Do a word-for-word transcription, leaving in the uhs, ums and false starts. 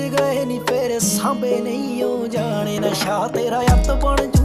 ਗਏ ਨੀ ਫੇਰ ਸਾਂਭੇ ਨਹੀਂ ਉਹ ਜਾਣੇ ਨਸ਼ਾ ਤੇਰਾ ਅੱਤ ਬਣ